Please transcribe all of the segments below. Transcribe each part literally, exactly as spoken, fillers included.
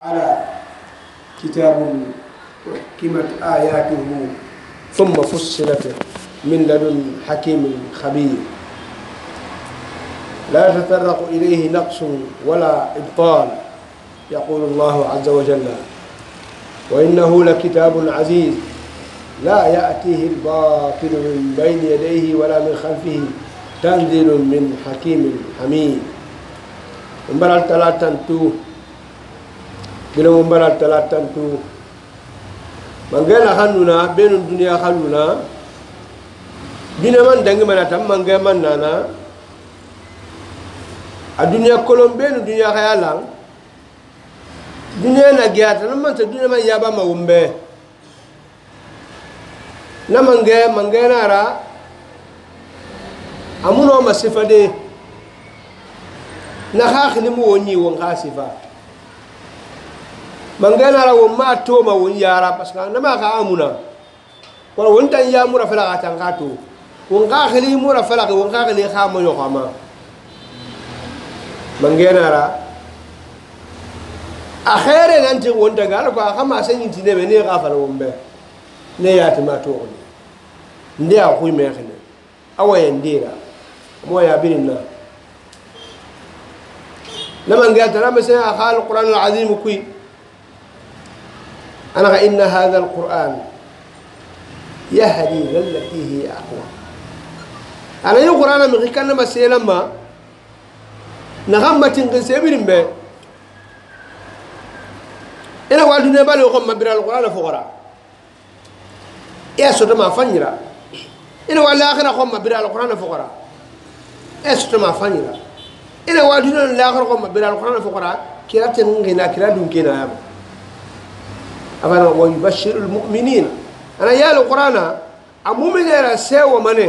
على كتاب حكمت آياته ثم فصلت من لدن حكيم خبير لا يتطرق إليه نقص ولا إبطال. يقول الله عز وجل: وإنه لكتاب عزيز لا يأتيه الباطل من بين يديه ولا من خلفه تنزيل من حكيم حميد. مبارال تلاتانتو بلا مبارال تلاتانتو من غير خلونا بين الدنيا خلونا دين من دنگ من تام من غير من نانا الدنيا كلهم بين الدنيا خيالا دنيا نجات لما انت الدنيا ما يابا ما ومبه نمان غير من غير نارا amuno masifa de na hakhni mu woni won khasifa mangana ra won ma to ma won yara paska na ma ka amuna wala won tan ya mura fala ta ngato won khali mura fala won khali khama yo khama mangana ra akhere nanti won daga ko khama sanyi tine be ne khafala won be ne ya ma to ko ndi a kuy me khine awaye ndira مويا بيننا لما قالت انا مثلا خال القران العظيم كوي انا ان هذا القران يهدي للتي هي اقوى. انا القران من كان مثلا ما نغمت قسبين به انا والدنا بالو خم بير القران فقرا يا سوت ما فنيرا انا والله اخر خم بير القران فقرا استما فانيلا إلى وادنا لا غرق ما بين القرآن فقراء كلا تنغينا كلا دونكينا يا أبا ويبشر المؤمنين أنا يا القرآن المؤمن يرى سوى منه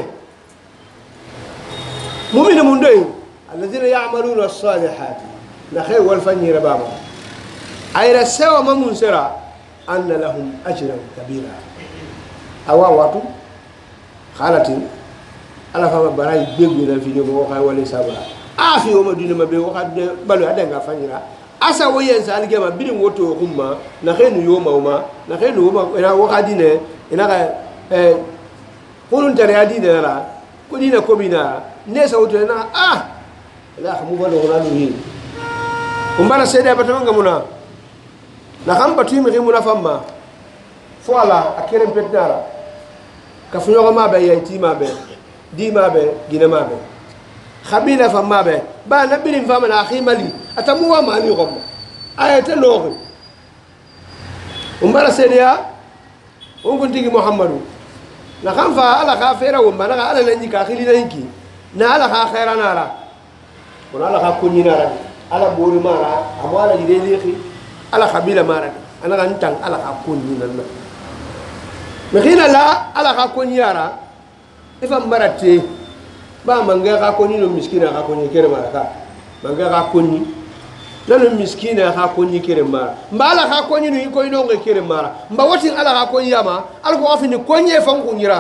مؤمن من دين الذين يعملون الصالحات نخير والفني ربابا أي سوى من منسرا أن لهم أجرا كبيرا أوا واتو خالتين ala fama baray beggu na fi ñomo waxa wala sabara afi o madina mabe waxa balu ada nga fanyira asa woyen sa algema birin woto humma na xenu yoma uma na xenu uma ina waxa dine ina ka eh kulun tare adine la ko dina ko bina ne sa woto na ah la xamu balo na lu yi umbara sede batama ngamuna na xam batu mi ximuna famma foala akerem petnara ka fu ñoko ma be yati ma be di ma be gina ma be khabila fa ma be ba nabirin fa mana akhi mali atamu wa mali gom ayata loxi umbara sedia on ko tigi muhammadu na xam fa ala kha fera wo mana ala lanji ka khili nanki na ala kha khairana ra on ala kha kunina ra ala bori mara amwala jide lexi ala khabila mara ana kan tang ala kha kunina na mekhina la ala kha kunyara ifa mbarate ba manga ka koni no miskina ka koni kere maraka manga ka koni nanu miskina ka koni kere mara mbala ka koni no ko ino nge kere mara mba wati ala ka koni yama al ko afini koni e fan kunyira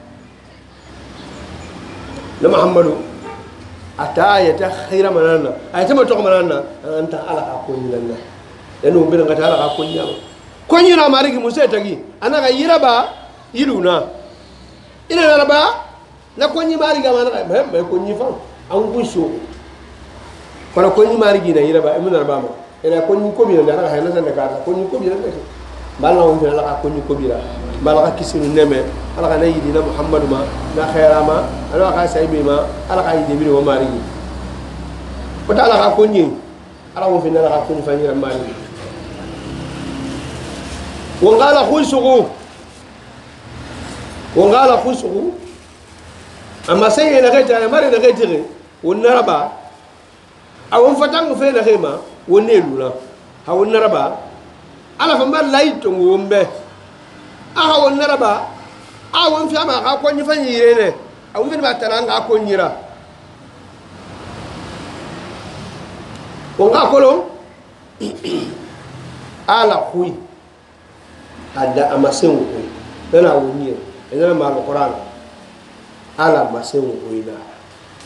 na muhammadu ata ayata khaira manana ayata mato manana anta ala ka koni lanna danu bin ngata ala ka koni yama koni na marigi musa tagi anaka yiraba yiluna ina laraba na konyi mari ga mana ba ba konyi fa an gusho kala konyi mari gina yira ba imuna laraba ma ina konyi ko bi na ga hayna san da ka konyi ko bi na balla on la ka konyi ko bi ra balla ka kisinu neme ala ka nayi dina muhammadu ma na khaira ma ala ka saybi ma ala ka yidi bi wa mari ko ta ala ka konyi ala mo fi na la ka konyi fa ni ra mari wa qala khushu wa qala khushu amma sai ina ga ta mare da ga jire wannan raba a won fatan fe da khema wonne lula ha wannan raba ala fa mal laito ngombe aha wannan raba a won fi ma ka konyi fanyi ne a won fi ba taranga konyira wonga kolon ala khui ada amasen ko dana wonye ina ma alquran ala masen oina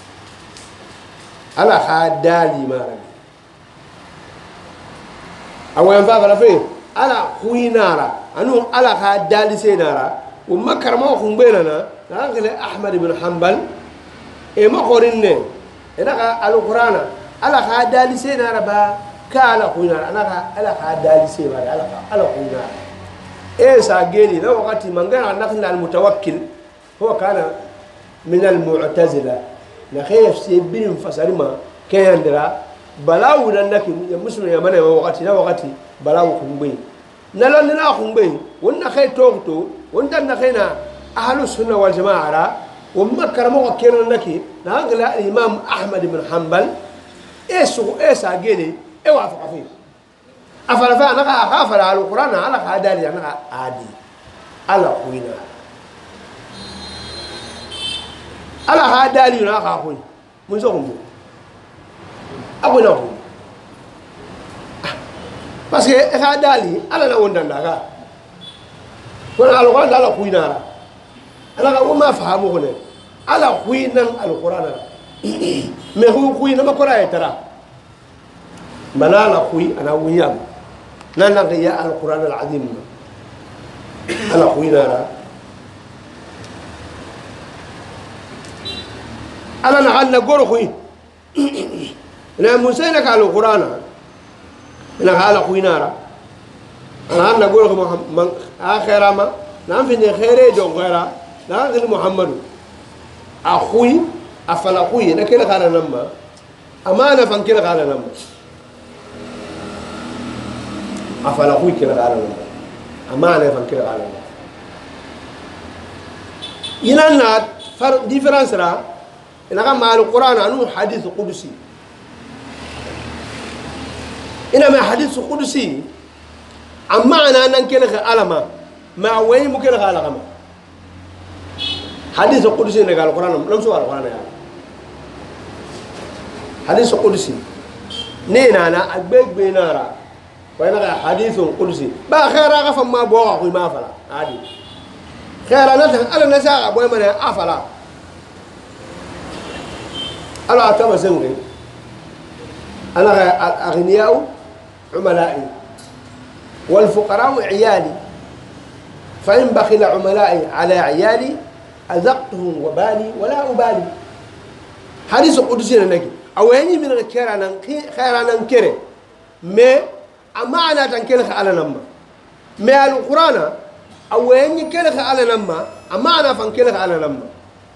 ala hadali marani awan fa fala fe ala khuinara anu ala ka dali senara o makar ma ko mbena na ngale ahmad ibn hanbal e ma qorinne ina ka alqur'ana ala ka dali senara ba ka ala khuinara ana ka ala ka dali senara ala ka ala khuinara e sa geli na wakati mangana nakna almutawakkil huwa kana min almu'tazila na khayf sibin fasarima kayandira balawu dan nakin ya muslim ya mana wakati na wakati balawu kumbe nala nala kumbe wonna khay tokto wonna na khayna ahlus sunna wal jamaa ra wamma karamo wakena naki na ngala imam ahmad ibn hanbal esu esa gele e wafaqa fi afala fa naka afala alquran ala hadali naka adi ala kuina ala hadali naka kuina mun so kumbe ako na ko parce que e ka dali ala na wonda ndaga ko alquran ala kuina ala ka ma fahamu ko ne ala kuina alquran me hu kuina ma ko ra etara banana kui ana wiyam nana ya alquran alazim ala kuina ala na ganna goro kui na musayna ka alquran ina hala kuinara ana na goro man akhira ma na fi ne khaire do khaira na ngil muhammadu akhui afala kui na kila kana namma amana fan kila kana namma afala kui kila kana namma amana fan kila kana namma ina na far difference ra ina ka mal qur'an anu hadith qudsi ina ma hadith qudsi amma ana nan kila ka alama ma wai mu kila ka alama hadith qudsi ne gal qur'an lam so al qur'an ya hadith qudsi ne na na agbegbe na ra wa ina ka hadith qudsi ba khaira ka fa ma bo ko ma fala adi khaira na tan ala na sa boy mana afala ala atama sengi ana aghniyau عملائي والفقراء عيالي فإن بخل عملائي على عيالي أذقتهم وبالي ولا أبالي حديث قدسي نجي أو يعني من الكيرانا خيرانا كيري ما أمانة تنكيلك على نما ما القرآن أو يعني كيلك على نما أمانة فنكيلك على نما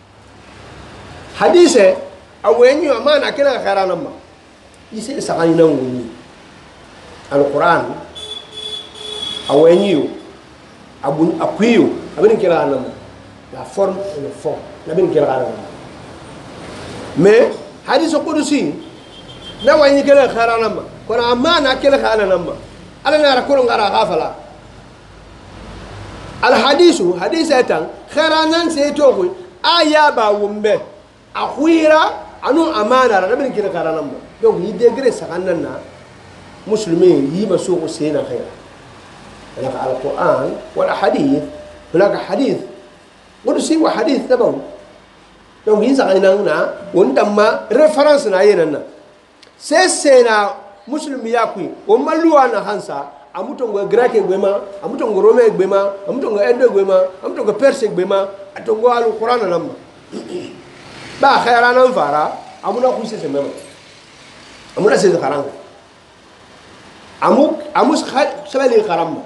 حديثه أو يعني أمانة كيلك خيرانا نما يصير سقاني نومي القرآن أوينيو أبون أقويو أبين كلا أنا la forme et le fond نبين كلا أنا mais حديث قدسي نوعي كلا خيرانا ما كنا أمانة كلا خيرانا ما أنا نرى كلهم غير غافلا الحديث حديث أتان خيرانا سيتوقي أيابا ومبه أخويرا أنو أمانة نبين كلا خيرانا ما donc يدقر سكاننا مسلمين يما سوق سينا خير هناك القرآن والحديث هناك حديث قدسي وحديث تبعه donc يسألنا هنا وندما référence ناينا سيسنا مسلم ياكوي ومالوانا هانسا amutongo grake gwema amutongo rome gwema amutongo endo gwema amutongo perse gwema atongo alquran namba ba khaira nan fara amuna kuise semema amuna se karanga amuk amus sabali karamba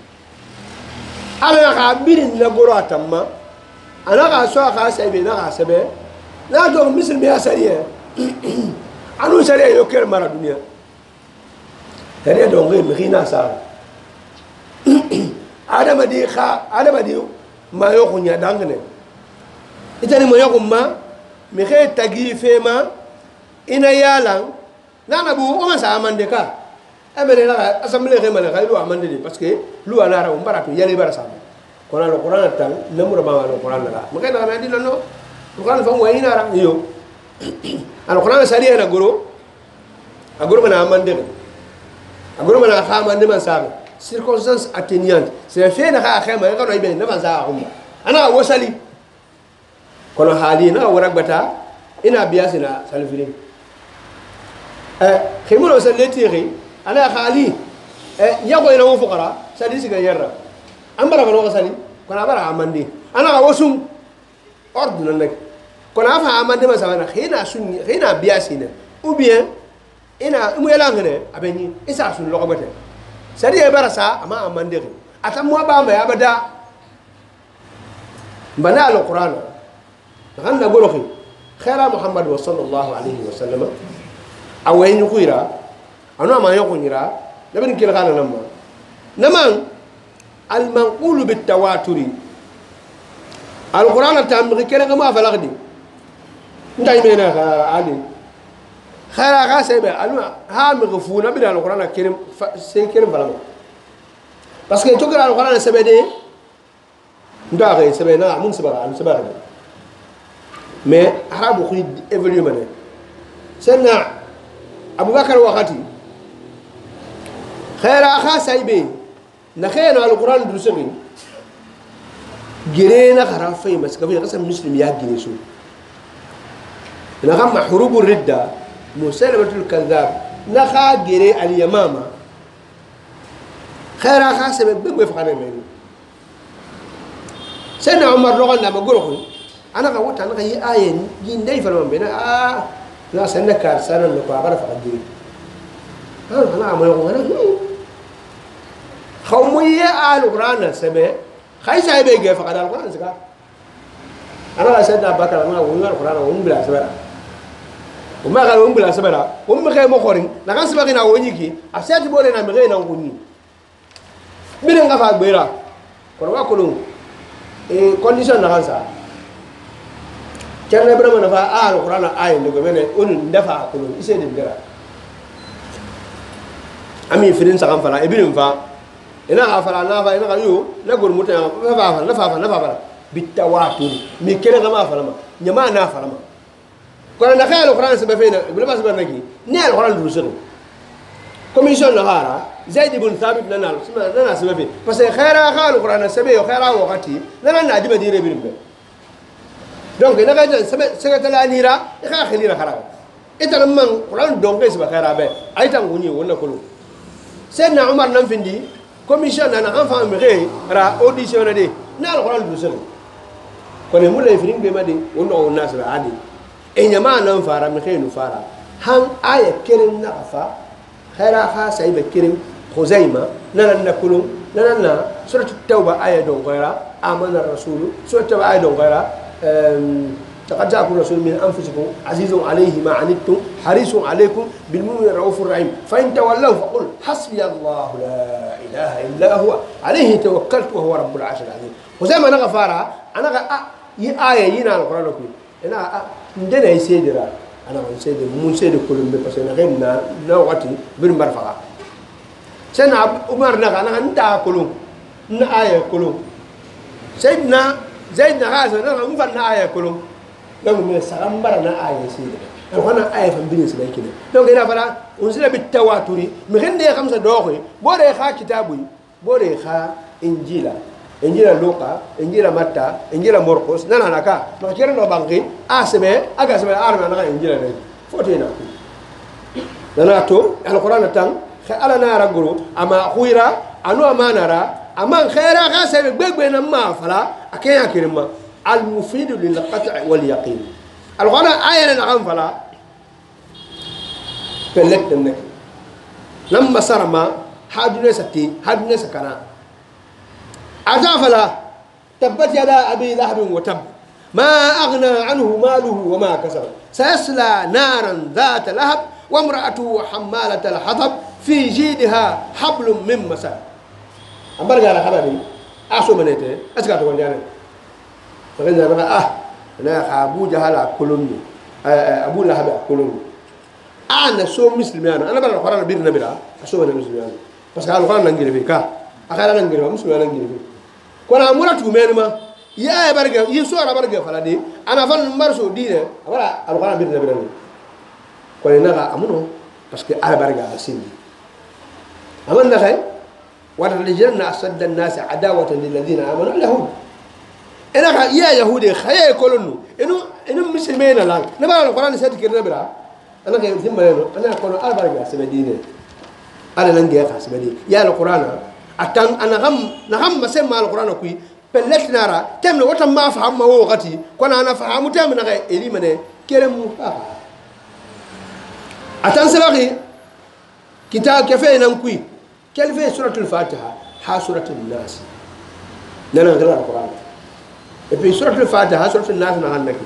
ala ka birin na goro atamma ana ka so ka sabe na ka sabe na do misal me asariya anu sariya yo ker mara dunia tare do ngi mi khina sa adama di kha adama di ma yo kunya dangne itani mo yo kumma mi khe tagi fema ina yalang nana bu o ma sa amande ka amene la assemblée remala kay lu amande di parce que lu ala ra umbara to yale bara sama kona lo qur'an tan namura ma lo qur'an la ma kay na di no lo qur'an fa mo ina ra yo al qur'an sari na goro agoro mana amande agoro mana kha amande man sa circonstance atténuante c'est fait na kha kha ma ka no ibe na man sa umma ana wasali kono hali na waragbata ina biasina salfiri eh khimul wasallati ri ana khali yago ina wo fuqara sadi siga yerra ambara bano sali kona bara amandi ana wasum ordre nak kona fa amandi ma sabana khina sunni khina biasina ou bien ina mu yala ngene abeni isa sun logo bete sadi e bara sa ama amandi ata mo ba ma abada bana alquran ganna goroxi khaira muhammad sallallahu alaihi wasallam awayni khuira anu ma yokunira labin kila kana namma naman المنقول بالتواتر القرآن التامر كنا ما فلقدي نتاي منا عادي خير غاسبه الما ها مغفونا بين القرآن الكريم سي كريم فلما parce que توكل القرآن سبدي ندا غي سبنا من سبرا من سبرا mais arabu خي évoluer mané سنة ابو بكر وقتي خير غاسبه نخينا على القرآن درسين جرينا خرافين بس كفي قسم مسلم يا جنسو نخم حروب الردة مسلمة الكذاب نخا جري اليمامة خير خاصة بيجوا في قرن مني سيدنا عمر رغم لما قرقوا أنا قوت أنا قيي آية جين داي فلما بينا آه لا سنة كارسانا نقابل فقط جري أنا أنا عمل أنا خومية آل القرآن سبع خايس هاي بيجي فقط القرآن سكار أنا سيدنا بكر أنا وين القرآن وين بلا سبع وما قال وين بلا سبع وين مخي مخورين لكن سبعين أوينيكي أسيت بولنا مغينا ويني بيرن كفاك بيرا كروا كلهم إيه كونديشن نهانسا كان نبرم نفع آل القرآن آية نقولنا أون دفع كلهم إيش يدبر أمي فرين سكان فلا إبين فا ina afala na fa ina kayo na gor muta na fa na fa na fa bitawatur mi kene kama afala ma nyama na afala ma ko na khayal alquran sa bafina ibn bas barnaki ni alquran durusun commission na hara zaid ibn thabit na na na sa bafi parce que khayra khayal alquran sa be khayra waqti na na diba dire birim be donc ina ga jan sa sekatala nira kha khilira khara ita man quran donc sa khayra be ay tan guni wonna ko sayyidina umar nan findi commission na na enfant mire ra audition de na alquran du sel ko ne mulay firim be made wono on nas ba adi e nyama nan fara mi khaynu fara han aya keren na fa khaira kha sai be keren khuzaima nan na kulum nan na surat at-tauba aya don ghaira amana rasul surat at-tauba aya don ghaira لقد جاءكم رسول من انفسكم عزيز عليه ما عنتم حريص عليكم بالمؤمنين رؤوف رحيم فان تولوا فقل حسبي الله لا اله الا هو عليه توكلت وهو رب العرش العظيم وزي ما انا غفارا انا اي ايه ينا القران كله انا ندنا يسيدرا انا سيد مو سيد كل بس انا غيرنا نوقتي بن مرفقه سيدنا عمر نغا انا انت كلهم ن ايه كلهم سيدنا زيدنا غازا انا مفنا ايه كلهم donc mais sagambara na aya sida alquran aya fam binin sida kine donc ina fara unzila bit tawaturi mi hende khamsa doxi bore kha kitabu bore kha injila injila luqa injila matta injila marqus nana naka no kere no bangi asbe aga sebe arma na injila ne fotina nana to alquran tan kha ala na raguru ama khuira anu amanara aman khaira kha sebe gbegbe na ma fala akenya kirima المفيد للقطع واليقين القرآن آية نعم فلا فلت النك لما سرما حادنا ستي حادنا سكنا أعزافلا تبت يدا أبي لهب وتب ما أغنى عنه ماله وما كسب سيصلى نارا ذات لهب وامرأته حمالة الحطب في جيدها حبل من مسد أمبارح على خبري أسوأ منته أسكت ونديانه فقلنا بقى اه انا ابو جهل كلني ابو لهب كلني انا سو مسلم انا انا بقى القران بير نبي لا سو انا مسلم انا بس قال القران نغير فيك اخر نغير مسلم انا نغير فيك كنا امرت مينما يا برجه يسوع برجه فلادي انا فن مرسو دين ولا القران بير نبي لا كنا نغا امنو بس que على برجه سيدي امنا خير وللجنه اشد الناس عداوه للذين امنوا اليهود انا يا يهودي خيا كلنو انو انو مسلمين لا نبا القران سيد كده برا انا كان ثم انا كون اربع سبدين ala nange khasbadi ya alqur'ana atan anagam nagam masema alqur'ana kui pellet nara temne wata ma faham ma wakati kona ana fahamu temne na eli mane keremu atan sabaki kitab kafe nan kui kelfe suratul fatiha ha suratul nas nana ngala alquran e puis suratul fatiha suratul nas na hanaki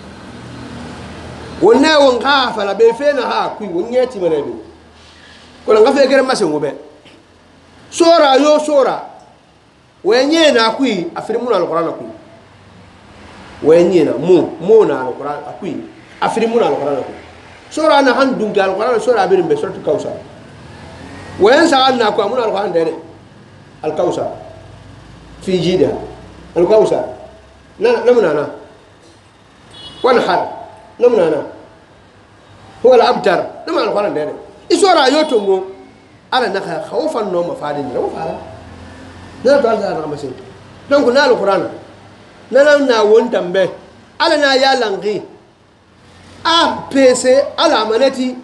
wonna won ka fala be fe na ha kui wonyeti mane be ko nga fe kere masengo be sora yo sora wenye na kui afirimu na alquran kui wenye na mu mu na alquran kui afirimu na alquran kui sora na han dunga alquran sora birin be suratul kausar وين سألنا كم من القرآن ده الكوثر في جيدها الكوثر لا نمنا أنا ونحر نمنا أنا هو الأبتر نمنا القرآن ده إسورة يوتومو على نخا خوفا نوم فادين لا فعلا لا تعالى أنا مسين دونك نال القرآن نال ناون تنبه على نايا لانغي أ بيسي على منتي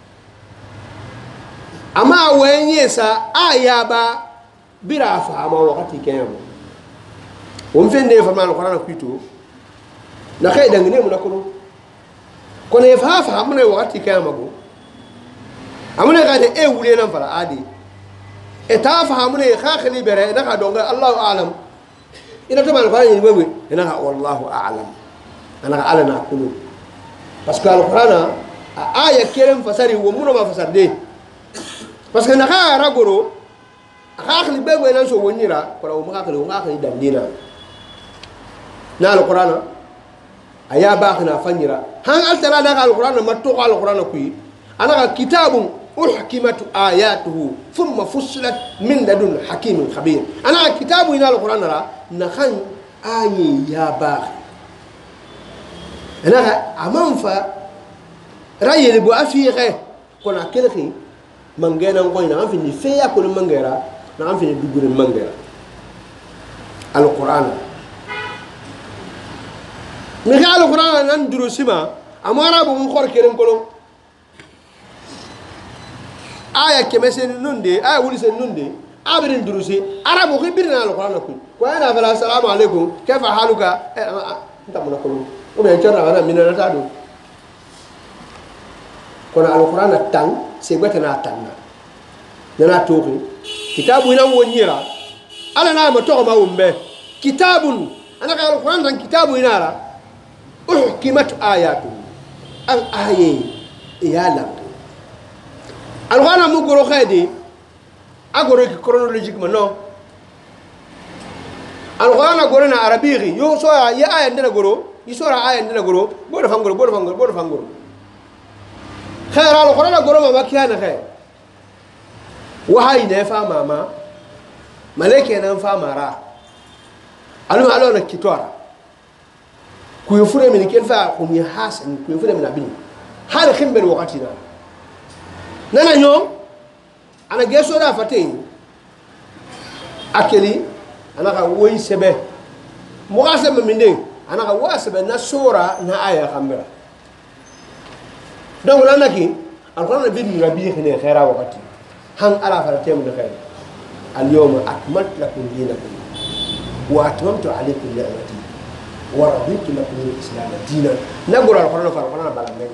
ama wenye sa ayaba bira fahama wakati kiyama wumfende fama alquran kwito na kai dangane mu na kuno kono e fa fahamu ne wakati kiyama go amune ga de e wule nan fara adi e ta fahamu ne khakhli bere na ka donga Allahu a'lam ina to alquran ni wewe ina ka wallahu a'lam ana ka ala na kuno parce que alquran aya kerem fasari wo muno ma fasarde parce que naka ragoro akakli bego ina so wonira para o makakli o makakli dandina na alquran aya bakhna fanyira han altara da alquran matto alquran kuyi ana kitabun uhkimat ayatuhu thumma fussilat min ladun hakimin khabir ana kitabu ina alquran ra na khan ayi ya bakh ana amanfa rayel bu afiqe kona kelki mangena ngoy na fi ni feya ko mangera na fi ni dugure mangera alquran mi ga alquran nan duru sima amara bu khor keren ko aya kemesen nunde aya wuli sen nunde abirin durusi arabu ko birna alquran ko ko ana fala assalamu alaikum kayfa haluka nta mun ko o be jara ana minana tadu kono alquran tan se gwetana tanna nana toki kitabu ina wonyira ala na ma to ma wumbe kitabun ana ka alquran tan kitabu ina ra uhkimat ayatu al aye yala alquran mu goro khadi agoro ki chronologiquement non alquran agoro na arabiri yo so ya aya ndina goro yi so aya ndina goro bodo fangoro bodo fangoro bodo fangoro خير القرآن قرآن ما كيان خير وهاي نفا ماما ملك ينفا مرا ألو ألو نكتوارا كيفور من كيفا هم يحسن كيفور من أبني هذا خم بالوقتنا نانا يوم أنا جالس ولا فتين أكلي أنا كوي سبه مقاسم من دين أنا كوي سبه نسورة نآية خمرة donc là naki alquran bi ni rabbi khine khaira wakati han ala fara tem de khair al yawma akmaltu lakum dinakum wa atmamtu alaykum ni'mati wa raditu lakum al-islam dinan nagoro alquran fa alquran bala men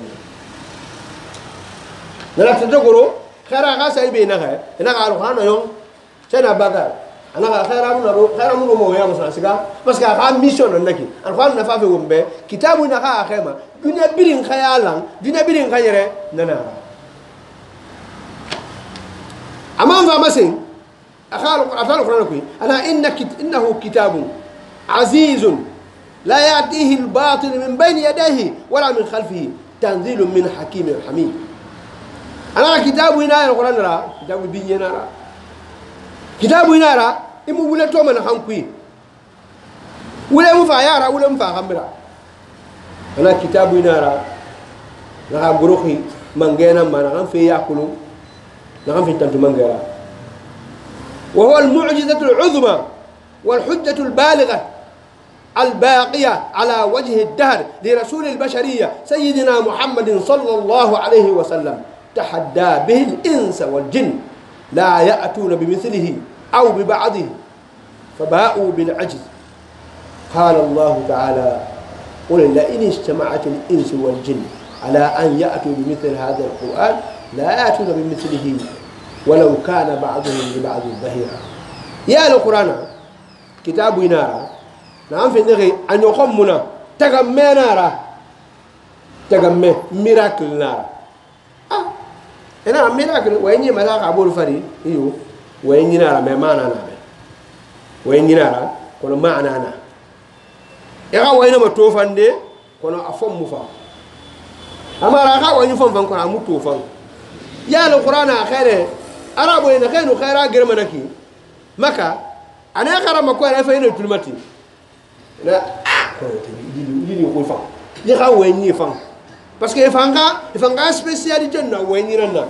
nala tadogoro khaira ga sai be na khair ina alquran yo tena bagar ana khaira mun ro khaira mun mo ya musa siga parce que ha mission naki alquran na fa fe wombe kitabu na ka khema dunya birin khayalan dunya birin khayere nana amam va masin akhalu atalu qur'an ku ana innaka innahu kitabun azizun la yatihi al-batil min bayni yadayhi wala min khalfihi tanzilun min hakimin hamid ana kitabu ina alquran ra kitabu binyana ra kitabu ina ra imu wule to man hankui wule mu fa yara wule mu fa khambira ana kitabu inara na guruhi mangena mana kan fi yakulu na kan fi tantu mangera wa huwa al-mu'jizatu al-'uzma wal hujjatu al-baligha al-baqiyah ala wajhi ad-dahr li rasul al-bashariyah sayyidina Muhammadin sallallahu alayhi wa sallam tahadda bihi al-insa wal jinn لا يأتون بمثله أو ببعضه فباءوا بالعجز. قال الله تعالى قل لئن اجتمعت الإنس والجن على أن يأتوا بمثل هذا القرآن لا يأتون بمثله ولو كان بعضهم لبعض ظهيرا. يا القرآن كتاب نارا نعم في النغي أن يقوم منا تغمي نارا تغمي ميراكل نارا آه هنا ميراكل وين يملاك أبو الفري إيو وين نارا ما مانا نارا وين نارا كنا ما أنا أنا يا وين ما توفان دي كنا أفهم مفا أما رأى وين يفهم فان كنا متوفان يا القرآن خير أرابو إن خير خير غير منكي مكة أنا أقرأ ما كنا فين الكلمتي لا يدي يقول فان يخا وين يفهم بس كيف فانكا فانكا سبيسيال جنة وين يرنا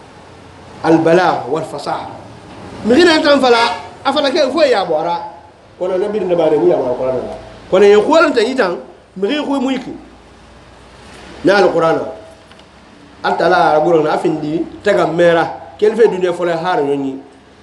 البلاغ والفصاحة مغير أنت فلا أفلا كيف هو يا بورا كنا نبي نبارة ويا بورا القرآن كنا يقول أنت يجان مغير هو ميكي نال القرآن أنت لا أقولنا أفندي تجمع ميرا كيف الدنيا فلا هار يني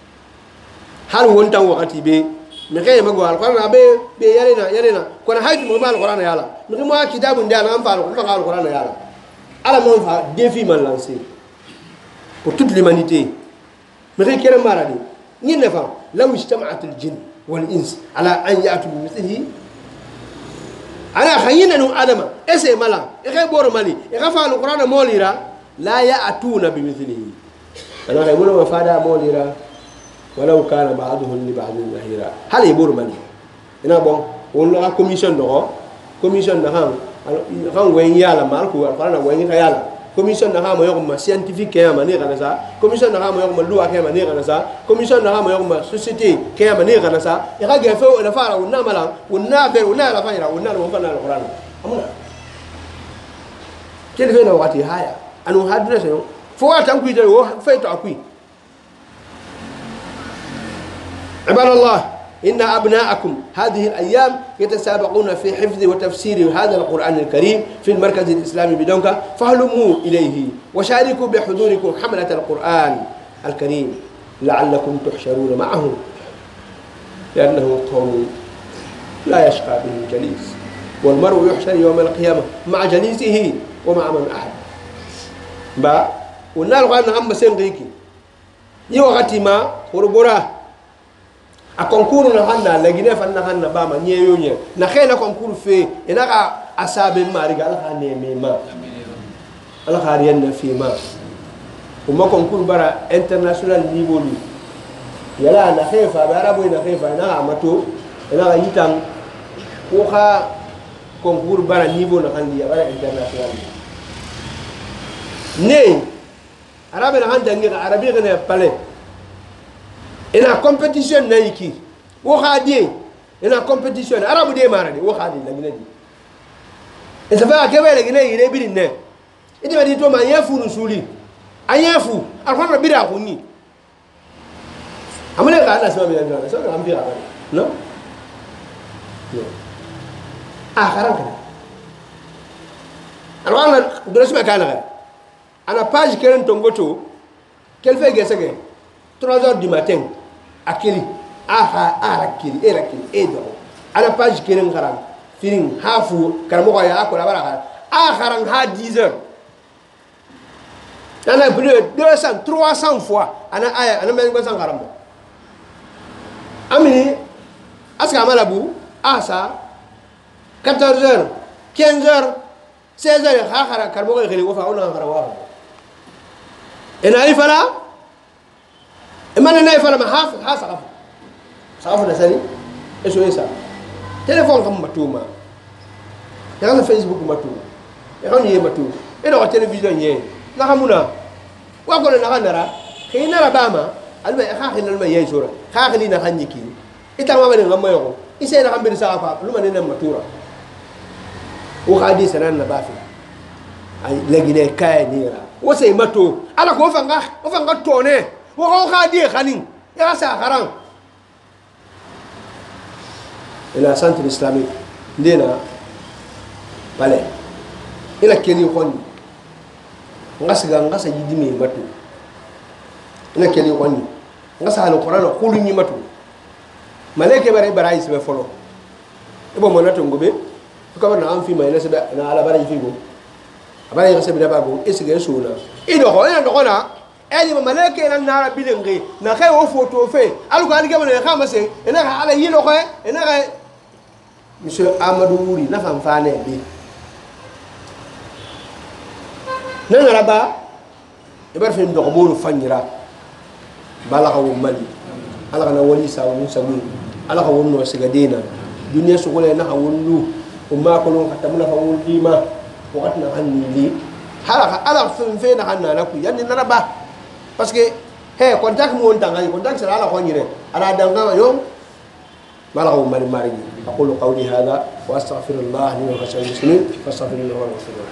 هل هو أنت وقتي بي مغير ما قال القرآن أبي بي يلينا يلينا كنا هاي مغمى القرآن يلا مغير ما كتاب ندينا أنفع القرآن القرآن يلا على ما أنفع défi من lancé pour toute l'humanité مغير كلام ما ردي نينفع لو اجتمعت الجن والإنس على أن يأتوا بمثله أنا خينا نو آدم إسي ملا إخي بور مالي إخي فعل القرآن موليرا لا يأتون بمثله أنا خيبون مفادا موليرا ولو كان بعضهم لبعض ظهيرا هل يبور مالي إنا بون ونلقى كوميشن نغو كوميشن نغام خان وين يالا مالكو القرآن وين يالا كوميشن نغام يوم سcientifique كيما نيغا نسا كوميشن نغام يوم لوا كيما نيغا نسا كوميشن نغام يوم سوسيتي كيما نيغا نسا إخي جفو نفارا وناملا ونابر ونالا فايرا ونالا وفنا القرآن أمنا كيف فينا وقتي هايا أنا هادرس يوم فوات أنكوي جلو فيتو أكوي عباد الله إن أبناءكم هذه الأيام يتسابقون في حفظ وتفسير هذا القرآن الكريم في المركز الإسلامي بدونكا فهلموا إليه وشاركوا بحضوركم حملة القرآن الكريم لعلكم تحشرون معهم لأنه قوم لا يشقى به جليس والمرء يحشر يوم القيامة مع جليسه ومع من أحد با ونال قلنا هم سنغيكي يوغتي ما وربورا أكونكور نهانا لجنة فنهانا باما نيو نيو نخيل كونكور في إنك أصاب ما رجع لك نيم ما الله خارينا في ما وما كونكور برا international niveau يلا نخيفا بعربو نخيفا أنا عمتو أنا يتام وخا كونكور برا niveau نخان دي برا international ني عربي نخان دنجي عربي غنى بالي ina competition na yiki wo khadi ina competition arabu de marade wo khadi la gina di e sa fa ke wele gina ire bi ne idi madi to ma yefu nusuli ayefu alfa bira ko ni amule ka na so bi na so ka ambira no no ah karan kana alwana do se kana ana page keren tongoto quel fait gesege trois heures du matin akili aha arakili erakili edo ala page kenen garan firing hafu karamo ya akola bara akharan ha dix heures ana plus deux cents trois cents fois ana aya ana men gosan garambo amini aska malabu asa quatorze heures quinze heures seize heures ha khara karamo ko khili wo fa ona garawa ena ifala إما أنا نايف أنا محافظ حاسة غف صافو نسالي إيش هو يسا تلفون كم متوما يا فيسبوك متوما يا كان يه متوما إيه ده التلفزيون يه لا كمونا وأقول أنا كنرا خينا ربما الماء خاخنا الماء يه شورا خاخني نخنيكي إنت ما بين غما يوم إيش أنا كم بنسافا لما ننام متورا وقادي سنان نبافي أي لقينا كاي نيرا وسي متو أنا كوفنغا كوفنغا توني وهو خادي خنين يا ساخران إلى سنتر الإسلامي دينا بالي إلى كيني خوني ngasiga ngasa yidimi matu ina keli wani ngasa al qur'an khulu ni matu malaike bare bara isbe folo ibo monato ngobe ko ba na am fi mai na sebe na ala bara fi go abara yi sebe da ba go isige sona ido ho ina do na eni malaike na na bilingi na khay wo photo fe al ko an gaba ne khama se ina ka ala yilo ko ina ka monsieur Amadou Wuri na fam fane bi nana raba ibar fi ndo ko fanyira bala ko mali ala kana wali sa won sabu ala ko wonno sigadena dunya su gole na hawulu umma ko non katamna fa won dima wakati na hanni li hala ala fin fe na hanna na ku yanni na raba parce que he contact mo on tanga contact sala ala ko nyire ala danga yo bala ko mali mari aqulu qawli hadha wa astaghfirullah li wa li muslimin fastaghfiruhu wa ghafurur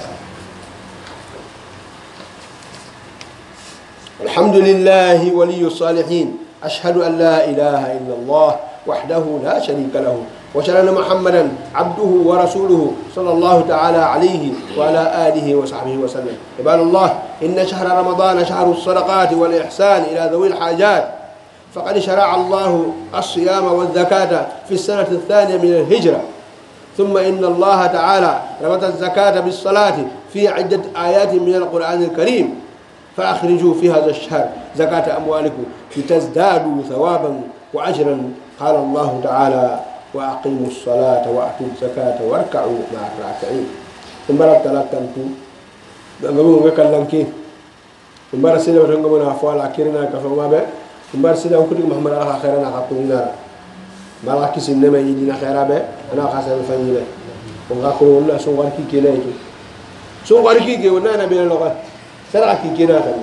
الحمد لله ولي الصالحين أشهد أن لا إله إلا الله وحده لا شريك له وأشهد أن محمدا عبده ورسوله صلى الله تعالى عليه وعلى آله وصحبه وسلم. عباد الله إن شهر رمضان شهر الصدقات والإحسان إلى ذوي الحاجات فقد شرع الله الصيام والزكاة في السنة الثانية من الهجرة ثم إن الله تعالى ربط الزكاة بالصلاة في عدة آيات من القرآن الكريم فأخرجوا في هذا الشهر زكاة أموالكم لتزدادوا ثوابا وأجرا قال الله تعالى وأقيموا الصلاة وأتوا الزكاة واركعوا مع الراكعين مبارك تلاكنتو ngamo ngakal lanki mbar sida ngamo na fala kirina ka fama be mbar sida ko dig muhammad ala khairana ka tunna mala kisin ne may dina khaira be ana khasal fanyile ko ngako wala so war ki kele ki so war ki ke wona na be lo ka sera ki kena kan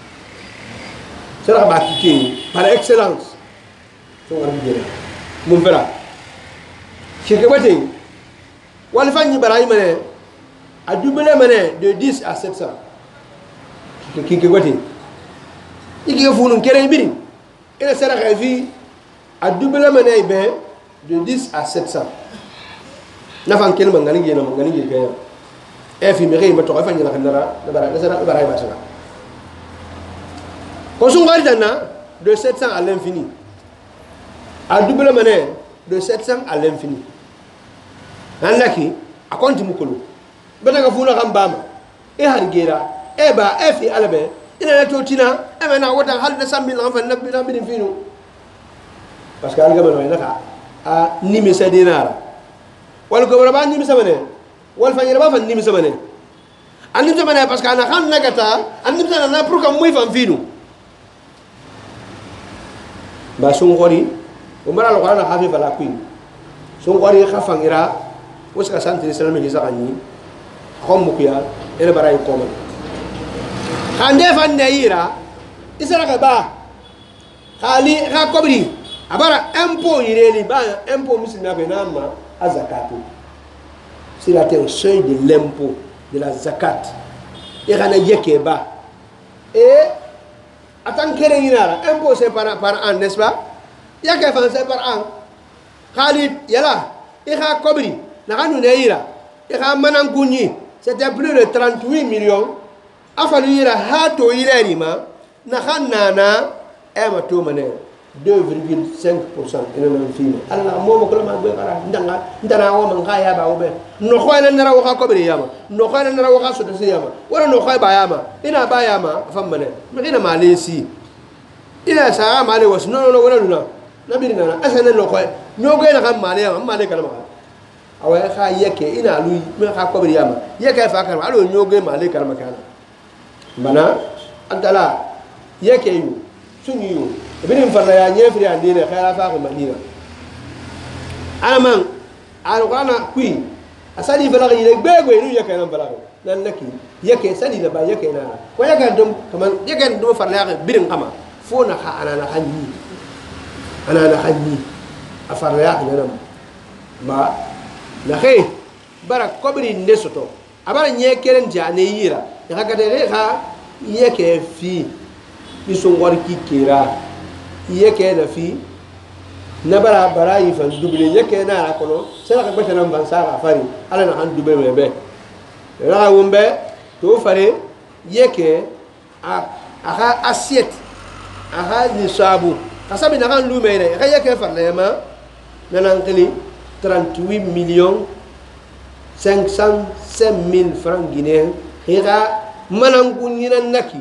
sera ba ki par excellence so war ki kena mum fera ki ke bate wal fanyi baray mané a doublé mané de dix à sept cents ki ke bate iki funu kere biri ina sera ka fi a doublé mané be de dix à sept cents na fan kel mangani gena mangani gena e fi mi ma to fa nyina khandara da bara da sara bara ba sara ko sun gari dana de sept cents à l'infini a double mané de sept cents à l'infini nanaki a konti mukulu beta ga funa kan bama e har gera e ba e fi alabe ina na to tina e mena wata hal na sambil an fa nabi na bidin finu parce que alga bano naka a nimi sa dinara wal ko ba nimi sa mané wal fanyira ba fan nimi samane anim samane parce que ana kan nagata anim sana na pour que muy fan finu ba sun gori o mara lo kana hafi fala queen sun gori khafangira waska santre salame gi sakani khom kuya ele baray ko man khande fan neira isara ka ba khali kha kobri abara impo yireli ba impo muslima be nama azakatu. C'est la terre seuil de l'impôt, de la zakat. Et en tant que impôt c'est par, par an, n'est-ce pas? Il y a quelqu'un c'est par an. Khalid, il y a là. Il y a Kobri, il y a Manangouni. C'était plus de trente-huit millions. Il a fallu dire Hato Ilerima, Nahanana, Emato Mané. deux virgule cinq pour cent ina nan fini Allah mo ko ma be kara ndanga ndana wo man kaya ba obe no ko ina nara wo ka ko be yama no ko ina nara wo ka so de yama wala no ko ba yama ina ba yama famane mi ina malesi ina sa male was no no wala luna nabi na asana no ko nyogo ina kam male yama male kala ma awa ka yeke ina lui mi ka ko be yama yeke fa kan alo nyogo male kala ma kana bana antala yeke yu sunyi yu ibn farna ya nyefri andine khaira fa ko madina aman alqur'ana kui asali fala yi gbegbe ni yake nan fala nan naki yake sali da ba yake na ko yake dum kaman yake dum farla ya birin kama fo na ha ana na hanni ana na hanni a farla ya nan ba na khay barak kobri nesoto abara nyekeren jane yira ya ga de ha yake fi bisun warki kira yake na fi na bara bara yi fan double yake na la kono sala ka bata nan ban sara fari ala na han double mebe la wumbe to fare yake a a assiette aha nisabu kasabi na kan lumene kaya ke farlema nanan kili trente-huit millions cinq cent cinq mille francs guinéens hira manangu nyina naki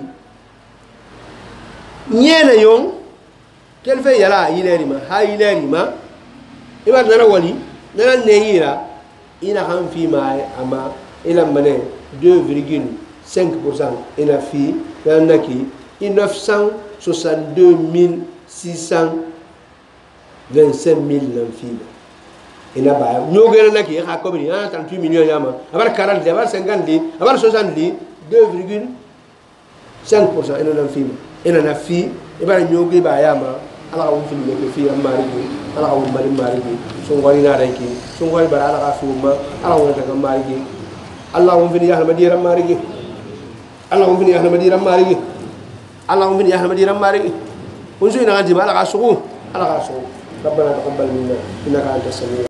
nyena yon tel fe yala yileri ma ha yileri ma iba nana wali nana neyira ina kan fi ma ama ila mane deux virgule cinq pour cent ina fi naki neuf cent soixante-deux mille six cent vingt-cinq mille nan fi ina ba nyogena naki ha ko bi na trente-huit millions yama abar quarante abar cinquante abar soixante deux virgule cinq pour cent ina nan fi ina na fi ibar nyogi ba yama ala ko fi ne fi amari ala ko mari mari so ngori na dai ki so ngori bara ala ka fi ma ala ko ta mari ki Allah ko fi ya madiram mari ki Allah ko fi ya madiram mari ki Allah ko fi ya madiram mari ki unsu ina ganti ala ka suku ala ka suku ربنا تقبل منا انك انت السميع